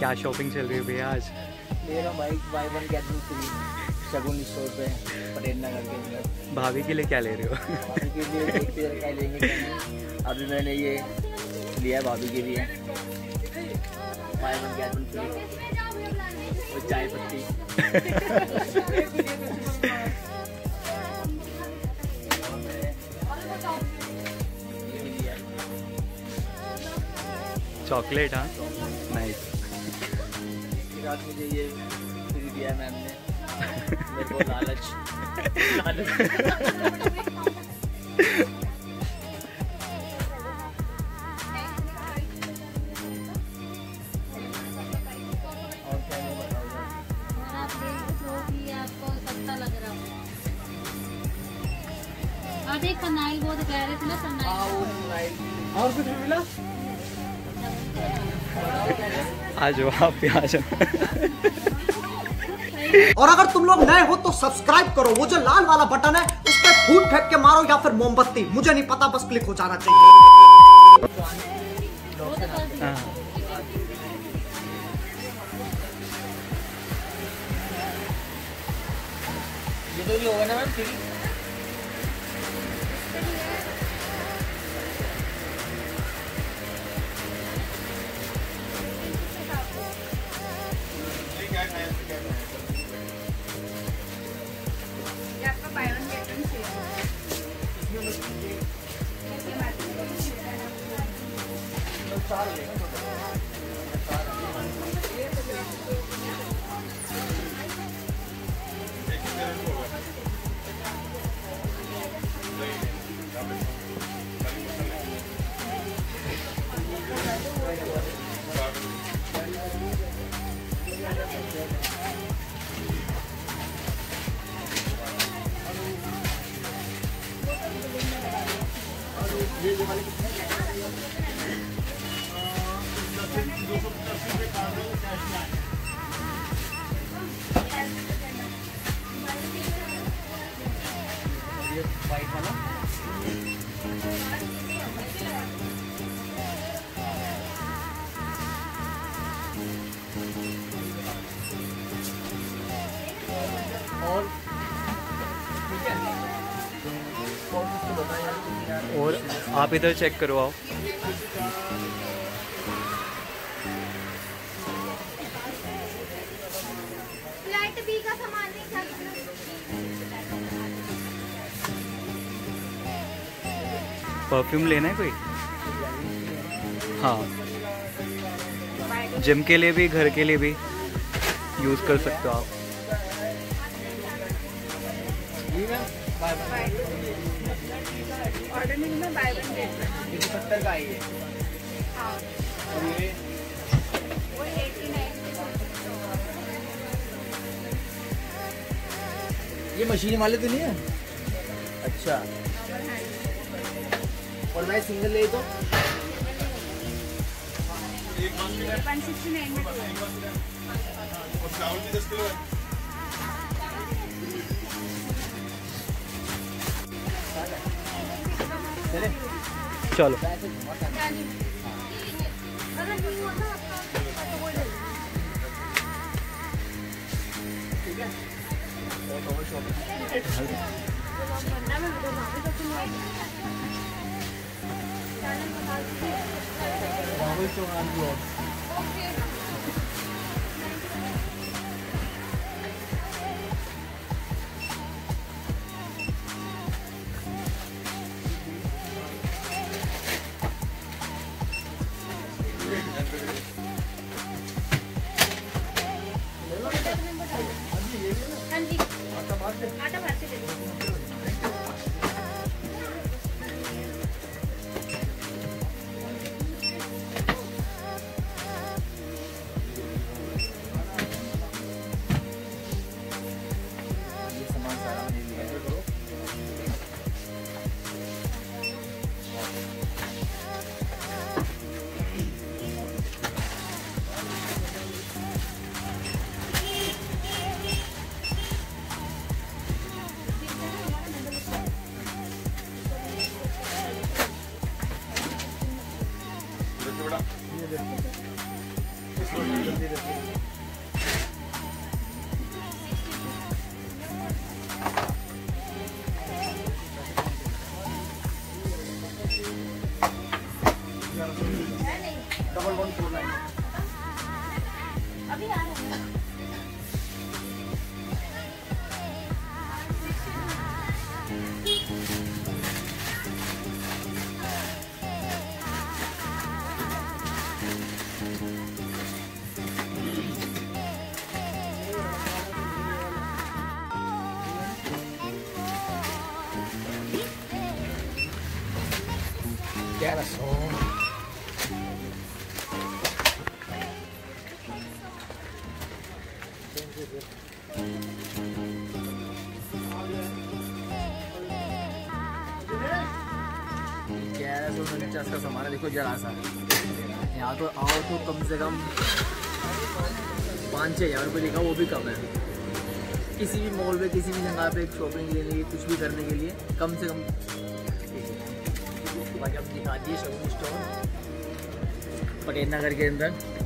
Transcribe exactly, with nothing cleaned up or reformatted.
क्या शॉपिंग चल रही है भैया आज? ले रहा हूँ भाई, buy one get one free Shagun store पे पटेल नगर के अंदर। भाभी के लिए क्या ले रहे हो? भाभी के लिए देखते हैं क्या लेंगे क्या नहीं। अभी मैंने ये लिया है भाभी के लिए, buy one get one free और चाय पत्ती। चॉकलेट, हाँ नाइस। रात मुझे ये फ्री दिया मैम ने, मेरे को लालच लालच। और क्या मैं बताऊंगा, आप देख जो भी आपको सस्ता लग रहा हो। और एक कनाई वो तो कह रहे थे ना, कनाई और कुछ मिला? आ जाओ आप भी, आ जाओ। और अगर तुम लोग नए हो तो सब्सक्राइब करो, वो जो लाल वाला बटन है उस पर फूट फेंक के मारो या फिर मोमबत्ती, मुझे नहीं पता, बस क्लिक हो जाना चाहिए। हाँ। ये तो नहीं होगा ना मैम फ्री? और आप इधर चेक करो आओ। फ्लैट बी का सामान नहीं था। परफ्यूम लेना है कोई? हाँ, जिम के लिए भी घर के लिए भी यूज़ कर सकते हो आप। ऑर्डर में मैं बाय वन गेट वन। ये सत्तर का ही है। हाँ, और ये वो एटी नाइन। ये मशीन वाले तो नहीं है? अच्छा, और मैं सिंगल ले तो वन सिक्सटी नाइन में चलो हाँ जी, आटा भर के दे दो। ग्यारह सौ ग्यारह सौ उनचास का सामान है। देखो जरा सा यहाँ तो आओ तो कम से कम पाँच छः हज़ार रुपये लिखा, वो भी कम है। किसी भी मॉल पे किसी भी जगह पे शॉपिंग लेने के लिए कुछ भी करने के लिए कम से कम बाकी आप दिखा दिए शॉपिंग स्टोर पटेल नगर के अंदर।